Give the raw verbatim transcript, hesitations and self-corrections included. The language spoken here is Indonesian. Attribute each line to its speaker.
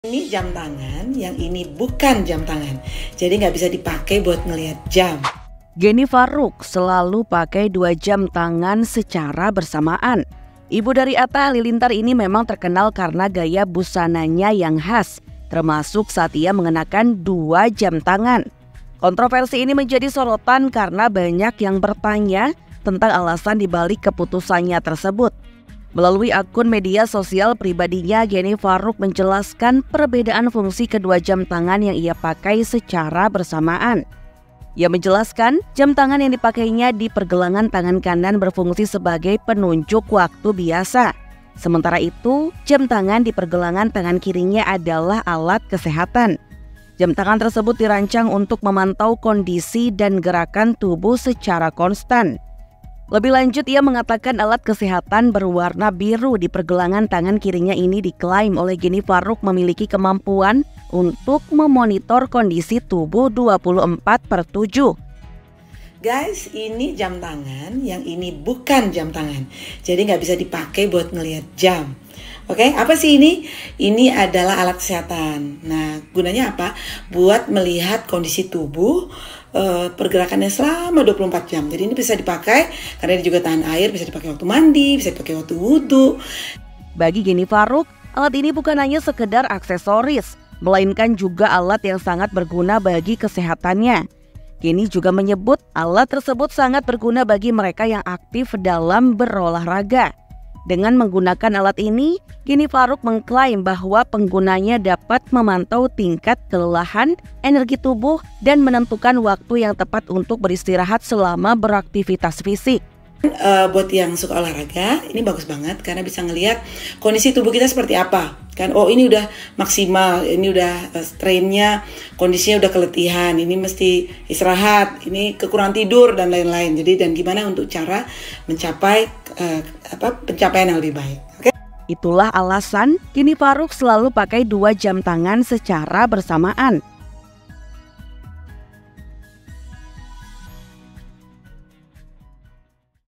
Speaker 1: Ini jam tangan, yang ini bukan jam tangan. Jadi nggak bisa dipakai buat ngelihat jam.
Speaker 2: Geni Faruk selalu pakai dua jam tangan secara bersamaan. Ibu dari Atta Halilintar ini memang terkenal karena gaya busananya yang khas, termasuk saat ia mengenakan dua jam tangan. Kontroversi ini menjadi sorotan karena banyak yang bertanya tentang alasan dibalik keputusannya tersebut. Melalui akun media sosial pribadinya, Geni Faruk menjelaskan perbedaan fungsi kedua jam tangan yang ia pakai secara bersamaan. Ia menjelaskan jam tangan yang dipakainya di pergelangan tangan kanan berfungsi sebagai penunjuk waktu biasa. Sementara itu, jam tangan di pergelangan tangan kirinya adalah alat kesehatan. Jam tangan tersebut dirancang untuk memantau kondisi dan gerakan tubuh secara konstan. Lebih lanjut, ia mengatakan alat kesehatan berwarna biru di pergelangan tangan kirinya ini diklaim oleh Geni Faruk memiliki kemampuan untuk memonitor kondisi tubuh dua puluh empat per tujuh.
Speaker 1: Guys, ini jam tangan, yang ini bukan jam tangan. Jadi nggak bisa dipakai buat ngelihat jam. Oke, apa sih ini? Ini adalah alat kesehatan. Nah, gunanya apa? Buat melihat kondisi tubuh, uh, pergerakannya selama dua puluh empat jam. Jadi ini bisa dipakai karena dia juga tahan air, bisa dipakai waktu mandi, bisa dipakai waktu wudhu.
Speaker 2: Bagi Geni Faruk, alat ini bukan hanya sekedar aksesoris, melainkan juga alat yang sangat berguna bagi kesehatannya. Geni juga menyebut alat tersebut sangat berguna bagi mereka yang aktif dalam berolahraga. Dengan menggunakan alat ini, Geni Faruk mengklaim bahwa penggunanya dapat memantau tingkat kelelahan, energi tubuh, dan menentukan waktu yang tepat untuk beristirahat selama beraktivitas fisik.
Speaker 1: Uh, buat yang suka olahraga, ini bagus banget karena bisa ngelihat kondisi tubuh kita seperti apa. Kan, oh ini udah maksimal, ini udah uh, strainnya, kondisinya udah keletihan, ini mesti istirahat, ini kekurangan tidur dan lain-lain. Jadi dan gimana untuk cara mencapai uh, apa pencapaian yang lebih baik. Oke? Okay?
Speaker 2: Itulah alasan Geni Faruk selalu pakai dua jam tangan secara bersamaan.